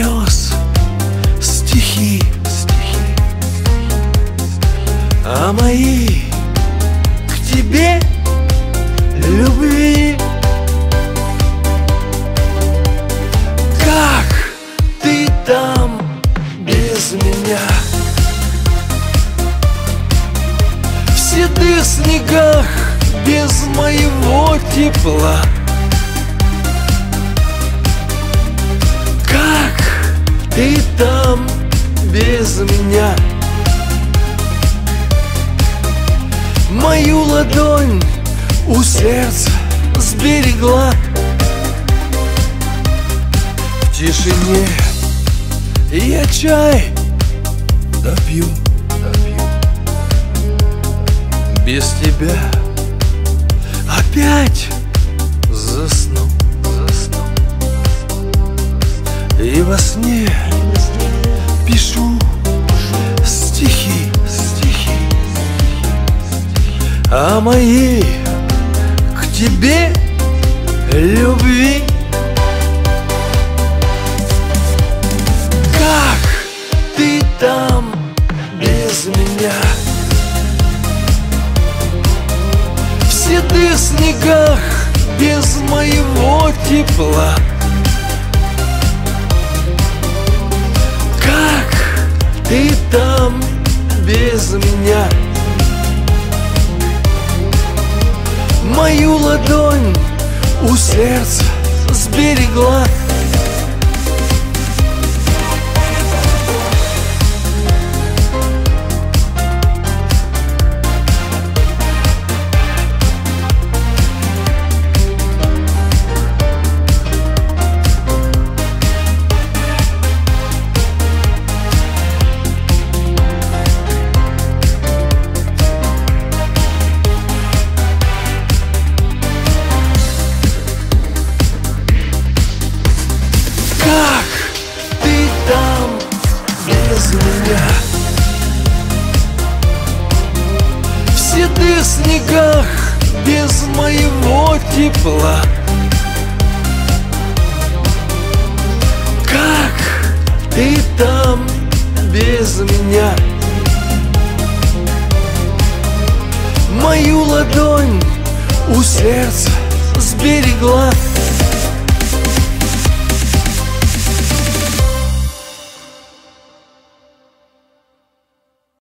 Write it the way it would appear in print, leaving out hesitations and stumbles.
слез стихи, а мои к тебе любви. Как ты там без меня? В седых снегах без моего тепла. Как ты там без меня? Мою ладонь у сердца сберегла. В тишине я чай допью. Без тебя опять засну. И во сне пишу стихи, а моей к тебе любви. Как ты там без меня? В седых снегах без моего тепла. Как ты там без меня? Мою ладонь у сердца сберегла. В седых снегах без моего тепла. Как ты там без меня? Мою ладонь у сердца сберегла.